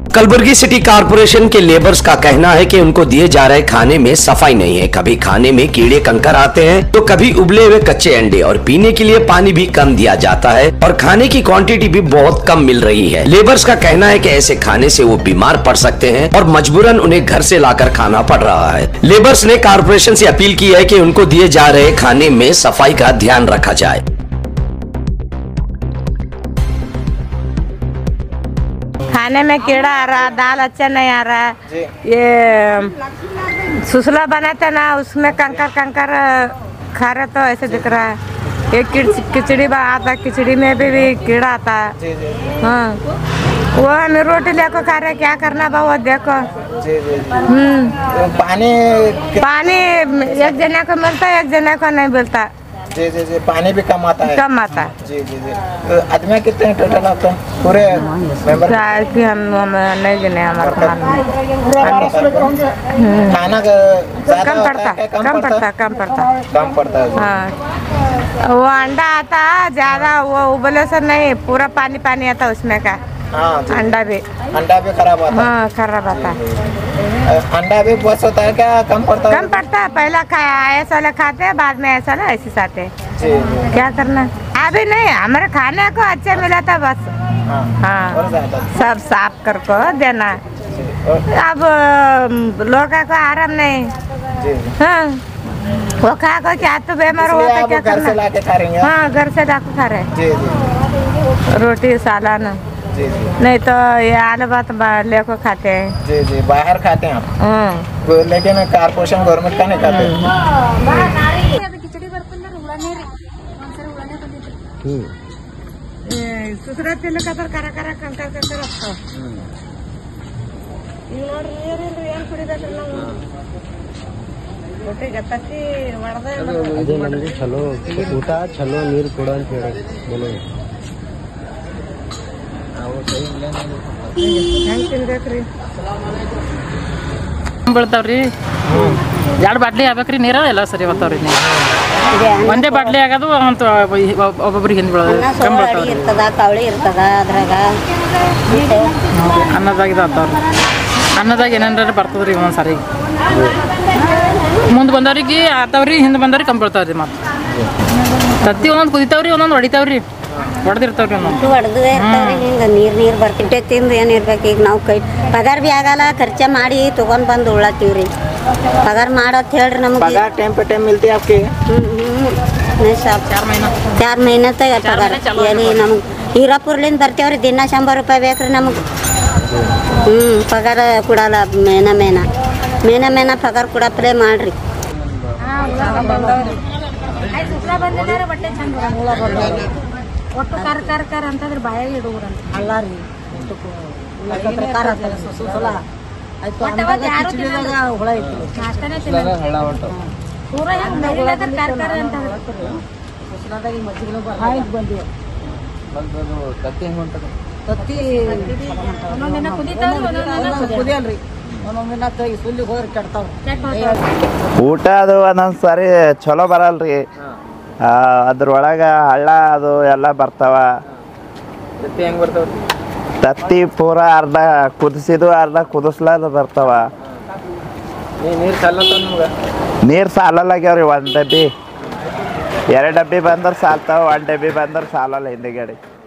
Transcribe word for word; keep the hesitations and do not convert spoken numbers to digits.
Kalaburagi city corporation के labours का कहना है कि उनको दिए जा रहे खाने में सफाई नहीं है। कभी खाने में कीड़े कंकर आते हैं तो कभी उबले हुए कच्चे अंडे और पीने के लिए पानी भी कम दिया जाता है और खाने की क्वांटिटी भी बहुत कम मिल रही है। लेबर्स का कहना है कि ऐसे खाने से वो बीमार पड़ सकते हैं और मजबूरन उन्हें घर से लाकर खाना पड़ रहा है। लेबर्स ने कॉरपोरेशन से अपील की है कि उनको दिए जा रहे खाने में सफाई का ध्यान रखा जाए। खाने में कीड़ा आ रहा, दाल अच्छा नहीं आ रहा, ये सुसला बनाते ना उसमें कंकर कंकर खा रहे तो ऐसे दिख रहा है। ये खिचड़ी आता, खिचड़ी में भी, भी कीड़ा आता है। हाँ, वो हमें रोटी लेकर खा रहे, क्या करना बाबा देखो। हम्म पानी पानी एक जना को मिलता है, एक जना को नहीं मिलता। जी जी जी पानी भी कम आता है। कम आता है। जी जी जी तो आदमी कितने हैं टोटल आप तो पूरे मेंबर? कि हम, हम नहीं गिने हमारे खाना कम पड़ता है, कम पड़ता है, कम पड़ता है, कम पड़ता है। हाँ, वो अंडा आता ज्यादा, वो उबले से नहीं, पूरा पानी पानी आता उसमें का। हाँ, अंडा भी अंडा भी खराब आता है। हाँ, खराब आता है। अंडा भी बहुत होता है क्या? कम पड़ता है? कम पड़ता है। पहला खाया ऐसा वाला खाते हैं, बाद में ऐसा ना ऐसे खाते हैं। क्या करना, अभी नहीं, हमारे खाने को अच्छा मिला था बस। हाँ, हाँ, सब साफ कर को देना। अब लोगों को आराम नहीं। हाँ, वो खा को क्या तो बीमार होता, क्या घर से लाके खा रही हैं? हाँ, घर से लाके खा रहे, रोटी सालाना। जी जी। नहीं तो ये आलू भात लेकर खाते हैं। जी जी, बाहर खाते हैं आप? लेकिन कॉर्पोरेशन गवर्नमेंट का नहीं खाते। सुसरा तिल का पर करा करा कंकर कंकर रखो। ಈಗ ನೋಡ್ರಿ ನೀರಿಲ್ರಿ ಏನ್ ಕುಡಿಬೇಕ್ರಿ ನಾವು ಒಟ್ಟಿಗೆ ತತ್ತಿ ಒಡದ ಅದೇ ನಮಗೆ ಚಲೋ ಊಟ ಚಲೋ ನೀರು ಕೊಡು ಅಂತ ಹೇಳಿ ಬೋಲೋ ಹೆಂಗ್ ತಿನ್ಬೇಕ್ರಿ? ಬೀಳ್ತಾವ್ರಿ ಎರಡು ಬಾಟ್ಲಿ ಆಗ್ಬೇಕ್ರಿ ನೀರ ಎಲ್ಲ ಸರಿ ಬರ್ತಾವ್ರಿ ನೀರು ಒಂದೇ ಬಾಟ್ಲಿ ಆಗೋದು ಅಂತ ಒಬ್ಬೊಬ್ರಿಗೆ ಹಿಂದೆ ಬೀಳೋದು ಇರ್ತದ, ಕವಳಿ ಇರ್ತದ ಅದ್ರಾಗ ಅನ್ನದಾಗ ಇದು ಆಗ್ತಾವ್ರಿ ಅನ್ನದಾಗ ಏನೇನಾರ ಬರ್ತದ್ರಿ ಒಂದೊಂದು ಸಾರಿ ಮುಂದೆ ಬಂದವ್ರಿಗೆ ಆತಾವ್ರಿ ಹಿಂದೆ ಬಂದವ್ರಿಗೆ ಕಮ್ಮಿ ಬೀಳ್ತಾವ್ರಿ ಮತ್ತೆ ತತ್ತಿ ಒಂದೊಂದು ಕುದಿತಾವ್ರಿ ಒಂದೊಂದು ಹೊಡಿತಾವ್ರಿ ಹೊಡೆದಿರ್ತಾವ್ರಿ ಒಂದೊಂದು ಹೊಡೆದೇ ಇರ್ತಾವ್ರಿ. ಹಿಂಗೆ ನೀರು ನೀರು ಬರ್ತಿಟ್ಟೆ ತಿಂದು ಏನು ಇರ್ಬೇಕು. ಈಗ ನಾವು ಕೈ ಪಗಾರ ಭೀ ಆಗಲ್ಲ, ಖರ್ಚ ಮಾಡಿ ತೊಗೊಂಡು ಬಂದು ಉಳತ್ತೀವ್ರಿ. पगार मारत ಹೇಳ್ರಿ ನಮಗೆ पगार टाइम पे टाइम मिलती है आपके? नहीं साहब, चार महीना चार महीना तक पगार यानी ನಮಗೆ ಹೀರಾಪುರ್ಲಿಂದ ಬರ್ತೀವ್ರಿ. ದಿನ ಶಂಬರ್ ರೂಪಾಯಿ ಬೇಕ್ರಿ ನಮಗೆ. ಹ್ಞೂ ಪಗಾರ ಕೊಡಲ್ಲ. ಮೇನ ಮೇನ ಮೇನ ಮೇನ ಪಗಾರ ಕೊಡಪ್ಲೇ ಮಾಡ್ರಿ. ಒಟ್ಟು ಕರ್ ಕರ್ ಕರ್ ಅಂತಂದ್ರೆ ಬಾಯಾಗ ಇಡುವುರಂತ ಅಲ್ಲ ರೀ. ಹುಳ ಐತಿ ನಾಷ್ಟಾನೇ ತಿನ್ನಲ್ಲ. ಪೂರ ಹೆಂಗ್ ಕಾರ್ಕಾರ ಅಂತ ತತ್ತಿ ಒಂದೊಂದಿನ ಕುದಿತಾವ್ರಿ, ಒಂದೊಂದಿನ ಕುದಿಯಲ್ರಿ, ಒಂದೊಂದಿನ ಕೈ ಸುಲ್ಲಿ ಹೋದ್ರೆ ಕೆಡ್ತಾವ್ರಿ. ಊಟ ಅದು ಒಂದೊಂದು ಸಾರಿ ಚಲೋ ಬರಲ್ರಿ. ಅದ್ರೊಳಗೆ ಹಳ್ಳ ಅದು ಎಲ್ಲ ಬರ್ತಾವ. ತತ್ತಿ ಹೆಂಗ್ ಬರ್ತಾವ್ರಿ? ತತ್ತಿ ಪೂರ ಅರ್ಧ ಕುದಿಸಿದು ಅರ್ಧ ಕುದಿಸ್ಲಾದ ಬರ್ತಾವ. ನೀರು ಸಾಲತ್ತ ನಿಮ್ಗೆ? ನೀರು ಸಾಲಲ್ಲಾಗ್ಯಾವ್ರಿ. ಒಂದು ಡಬ್ಬಿ ಎರಡು ಡಬ್ಬಿ ಬಂದ್ರೆ ಸಾಲ್ತಾವ, ಒಂದು ಡಬ್ಬಿ ಬಂದ್ರೆ ಸಾಲಲ್ಲ ಹಿಂದೆಗಡೆ.